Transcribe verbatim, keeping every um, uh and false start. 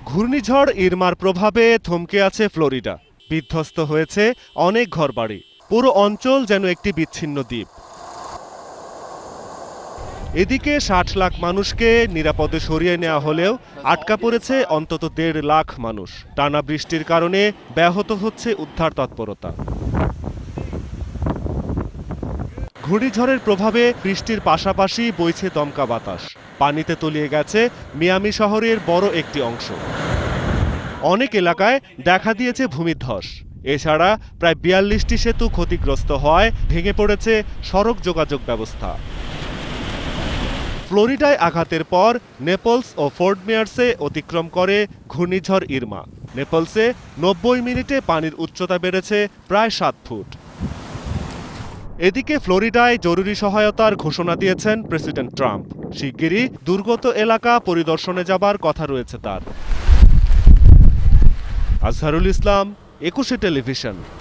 ঘূর্ণিঝড় ইরমার প্রভাবে থমকে আছে ফ্লোরিডা। বিধ্বস্ত হয়েছে অনেক ঘরবাড়ি। পুরো অঞ্চল যেন একটি বিচ্ছিন্ন দ্বীপ। এদিকে ষাট লাখ মানুষকে নিরাপদে সরিয়ে নেওয়া হলেও আটকা পড়েছে অন্তত দেড় লাখ মানুষ। টানা বৃষ্টির কারণে ব্যাহত হচ্ছে উদ্ধার তৎপরতা। ঘূর্ণিঝড়ের প্রভাবে বৃষ্টির পাশাপাশি বইছে দমকা বাতাস। পানিতে তলিয়ে গেছে মিয়ামি শহরের বড় একটি অংশ। অনেক এলাকায় দেখা দিয়েছে ভূমিধস। এছাড়া প্রায় বিয়াল্লিশটি সেতু ক্ষতিগ্রস্ত হওয়ায় ভেঙে পড়েছে সড়ক যোগাযোগ ব্যবস্থা। ফ্লোরিডায় আঘাতের পর নেপলস ও ফোর্ট মেয়ার্সে অতিক্রম করে ঘূর্ণিঝড় ইরমা। নেপলসে নব্বই মিনিটে পানির উচ্চতা বেড়েছে প্রায় সাত ফুট। এদিকে ফ্লোরিডায় জরুরি সহায়তার ঘোষণা দিয়েছেন প্রেসিডেন্ট ট্রাম্প। শিগগিরই দুর্গত এলাকা পরিদর্শনে যাবার কথা রয়েছে তার। আজহারুল ইসলাম, একুশে টেলিভিশন।